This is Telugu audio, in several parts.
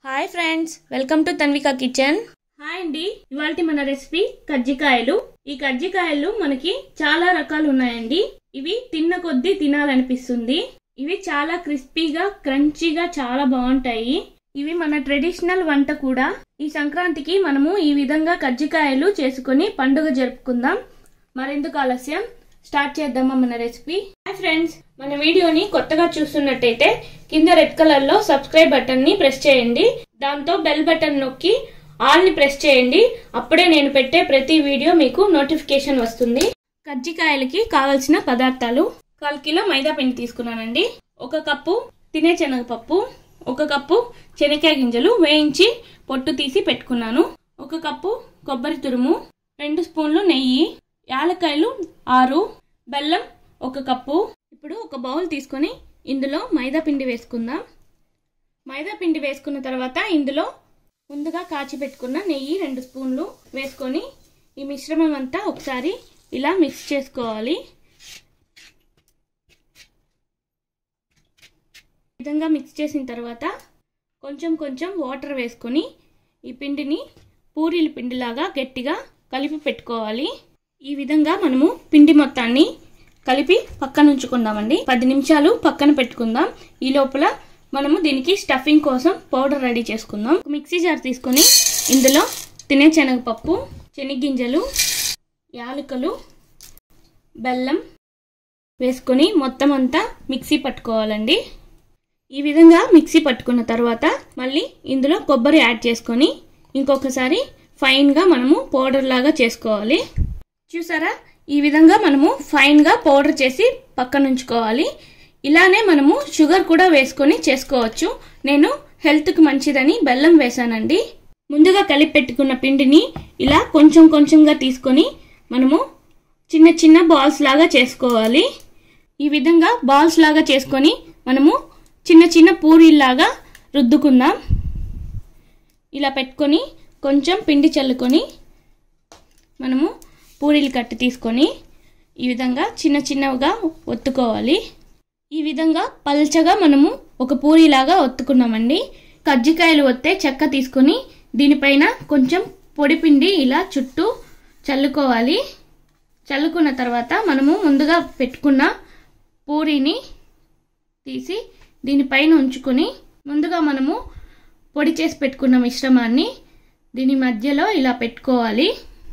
Hi friends, welcome to Tanvika kitchen. Hi అండి, ఇవాల్టి మన రెసిపీ కజ్జికాయలు. ఈ కజ్జికాయలు మనకి చాలా రకాలు ఉన్నాయండి. ఇవి తిన్న కొద్దీ తినాలనిపిస్తుంది. ఇవి చాలా క్రిస్పీగా క్రంచీగా చాలా బాగుంటాయి. ఇవి మన ట్రెడిషనల్ వంట కూడా. ఈ సంక్రాంతికి మనము ఈ విధంగా కజ్జికాయలు చేసుకుని పండుగ జరుపుకుందాం. మరెందుకు ఆలస్యం, స్టార్ట్ చేద్దామా మన రెసిపీ. హాయ్ ఫ్రెండ్స్, మన వీడియోని కొత్తగా చూస్తున్నట్టయితే కింద రెడ్ కలర్ లో సబ్స్క్రైబ్ బటన్ ని ప్రెస్ చేయండి. దాంతో బెల్ బటన్ నొక్కి ఆల్ ని ప్రెస్ చేయండి. అప్పుడే నేను పెట్టే ప్రతి వీడియో మీకు నోటిఫికేషన్ వస్తుంది. కజ్జికాయలకి కావలసిన పదార్థాలు: 1 కిలో మైదా పిండి తీసుకున్నానండి, 1 కప్పు తినే శనగపప్పు, 1 కప్పు శనగకాయ గింజలు వేయించి పొట్టు తీసి పెట్టుకున్నాను, 1 కప్పు కొబ్బరి తురుము, 2 స్పూన్లు నెయ్యి, యాలక్కాయలు 6, బెల్లం 1 కప్పు. ఇప్పుడు ఒక బౌల్ తీసుకొని ఇందులో మైదా పిండి వేసుకుందాం. మైదా పిండి వేసుకున్న తర్వాత ఇందులో ముందుగా కాచి పెట్టుకున్న నెయ్యి 2 స్పూన్లు వేసుకొని ఈ మిశ్రమం అంతా ఒకసారి ఇలా మిక్స్ చేసుకోవాలి. ఈ విధంగా మిక్స్ చేసిన తర్వాత కొంచెం కొంచెం వాటర్ వేసుకొని ఈ పిండిని పూరీల పిండిలాగా గట్టిగా కలిపి పెట్టుకోవాలి. ఈ విధంగా మనము పిండి మొత్తాన్ని కలిపి పక్కన ఉంచుకుందామండి. 10 నిమిషాలు పక్కన పెట్టుకుందాం. ఈ లోపల మనము దీనికి స్టఫింగ్ కోసం పౌడర్ రెడీ చేసుకుందాం. మిక్సీ జార్ తీసుకొని ఇందులో తినే శనగపప్పు, శనగగింజలు, యాలకులు, బెల్లం వేసుకొని మొత్తం అంతా మిక్సీ పట్టుకోవాలండి. ఈ విధంగా మిక్సీ పట్టుకున్న తర్వాత మళ్ళీ ఇందులో కొబ్బరి యాడ్ చేసుకొని ఇంకొకసారి ఫైన్గా మనము పౌడర్ లాగా చేసుకోవాలి. చూసారా, ఈ విధంగా మనము ఫైన్గా పౌడర్ చేసి పక్కన ఉంచుకోవాలి. ఇలానే మనము షుగర్ కూడా వేసుకొని చేసుకోవచ్చు. నేను హెల్త్కి మంచిదని బెల్లం వేసానండి. ముందుగా కలిపి పెట్టుకున్న పిండిని ఇలా కొంచెం కొంచెంగా తీసుకొని మనము చిన్న చిన్న బాల్స్ లాగా చేసుకోవాలి. ఈ విధంగా బాల్స్ లాగా చేసుకొని మనము చిన్న చిన్న పూరీలాగా రుద్దుకుందాం. ఇలా పెట్టుకొని కొంచెం పిండి చల్లుకొని మనము పూరీలు కట్టి తీసుకొని ఈ విధంగా చిన్న చిన్నగా ఒత్తుకోవాలి. ఈ విధంగా పల్చగా మనము ఒక పూరీలాగా ఒత్తుకున్నామండి. కజ్జికాయలు ఒత్తే చెక్క తీసుకొని దీనిపైన కొంచెం పొడి పిండి ఇలా చుట్టూ చల్లుకోవాలి. చల్లుకున్న తర్వాత మనము ముందుగా పెట్టుకున్న పూరీని తీసి దీనిపైన ఉంచుకొని ముందుగా మనము పొడి చేసి పెట్టుకున్న మిశ్రమాన్ని దీని మధ్యలో ఇలా పెట్టుకోవాలి.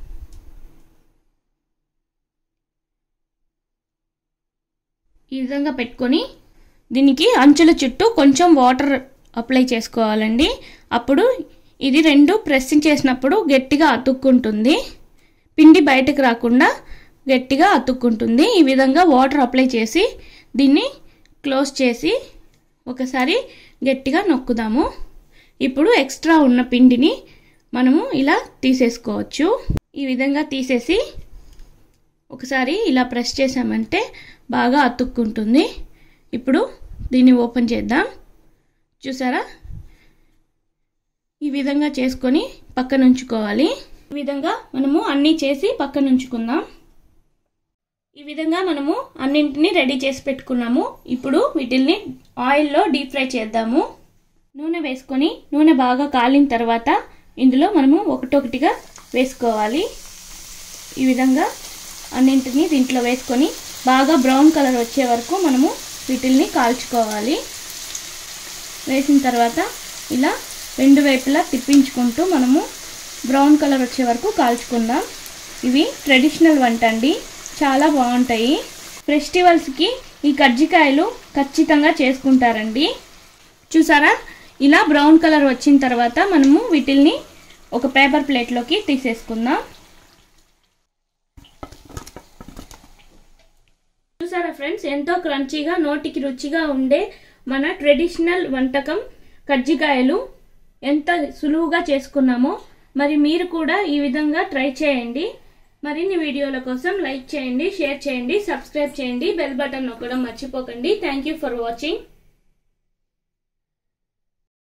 ఈ విధంగా పెట్టుకొని దీనికి అంచుల చుట్టూ కొంచెం వాటర్ అప్లై చేసుకోవాలండి. అప్పుడు ఇది 2 ప్రెస్సింగ్ చేసినప్పుడు గట్టిగా అతుక్కుంటుంది, పిండి బయటకు రాకుండా గట్టిగా అతుక్కుంటుంది. ఈ విధంగా వాటర్ అప్లై చేసి దీన్ని క్లోజ్ చేసి ఒకసారి గట్టిగా నొక్కుదాము. ఇప్పుడు ఎక్స్ట్రా ఉన్న పిండిని మనము ఇలా తీసేసుకోవచ్చు. ఈ విధంగా తీసేసి ఒకసారి ఇలా ప్రెస్ చేసామంటే బాగా అతుక్కుంటుంది. ఇప్పుడు దీన్ని ఓపెన్ చేద్దాం. చూసారా, ఈ విధంగా చేసుకొని పక్కన ఉంచుకోవాలి. ఈ విధంగా మనము అన్నీ చేసి పక్కన ఉంచుకుందాం. ఈ విధంగా మనము అన్నింటినీ రెడీ చేసి పెట్టుకున్నాము. ఇప్పుడు వీటిల్ని ఆయిల్లో డీప్ ఫ్రై చేద్దాము. నూనె వేసుకొని నూనె బాగా కాలిన తర్వాత ఇందులో మనము ఒకటొకటిగా వేసుకోవాలి. ఈ విధంగా అన్నింటినీ దీంట్లో వేసుకొని బాగా బ్రౌన్ కలర్ వచ్చే వరకు మనము వీటిల్ని కాల్చుకోవాలి. వేసిన తర్వాత ఇలా 2 వైపులా తిప్పించుకుంటూ మనము బ్రౌన్ కలర్ వచ్చే వరకు కాల్చుకుందాం. ఇవి ట్రెడిషనల్ వంట అండి, చాలా బాగుంటాయి. ఫెస్టివల్స్కి ఈ కజ్జికాయలు ఖచ్చితంగా చేసుకుంటారండి. చూసారా, ఇలా బ్రౌన్ కలర్ వచ్చిన తర్వాత మనము వీటిల్ని ఒక పేపర్ ప్లేట్లోకి తీసేసుకుందాం. చూసారా ఫ్రెండ్స్, ఎంతో క్రంచీగా నోటికి రుచిగా ఉండే మన ట్రెడిషనల్ వంటకం కజ్జికాయలు ఎంత సులువుగా చేసుకున్నామో. మరి మీరు కూడా ఈ విధంగా ట్రై చేయండి. మరిన్ని వీడియోల కోసం లైక్ చేయండి, షేర్ చేయండి, సబ్స్క్రైబ్ చేయండి, బెల్ బటన్ నొక్కడం మర్చిపోకండి. Thank you for watching.